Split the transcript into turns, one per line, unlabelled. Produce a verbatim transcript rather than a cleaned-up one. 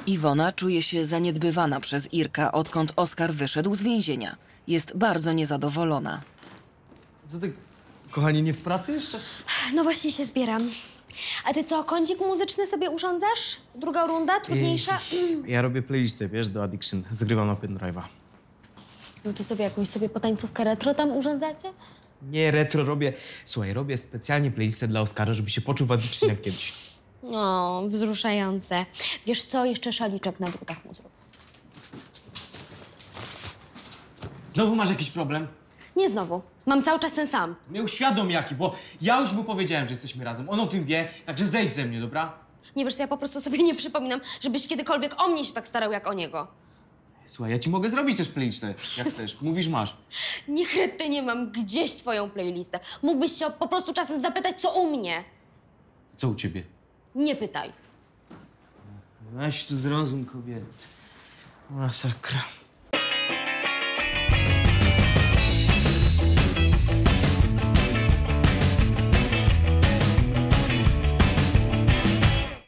Iwona czuje się zaniedbywana przez Irka, odkąd Oskar wyszedł z więzienia. Jest bardzo niezadowolona.
Co ty, kochanie, nie w pracy jeszcze?
No właśnie się zbieram. A ty co, kącik muzyczny sobie urządzasz? Druga runda, trudniejsza? Mm.
Ja robię playlistę, wiesz, do Addiction. Zgrywam na pendrive'a.
No to co, wy jakąś sobie potańcówkę retro tam urządzacie?
Nie, retro robię... Słuchaj, robię specjalnie playlistę dla Oskara, żeby się poczuł w Addiction jak kiedyś.
O, wzruszające. Wiesz co, jeszcze szaliczek na drutach mu zrób.
Znowu masz jakiś problem?
Nie znowu. Mam cały czas ten sam.
Mnie uświadom jaki, bo ja już mu powiedziałem, że jesteśmy razem. On o tym wie, także zejdź ze mnie, dobra?
Nie wiesz co, ja po prostu sobie nie przypominam, żebyś kiedykolwiek o mnie się tak starał jak o niego.
Słuchaj, ja ci mogę zrobić też playlistę, jak chcesz. Mówisz, masz.
Nie nie mam gdzieś twoją playlistę. Mógłbyś się po prostu czasem zapytać, co u mnie.
Co u ciebie?
Nie pytaj.
Weź tu zrozum, kobiet.
Masakra.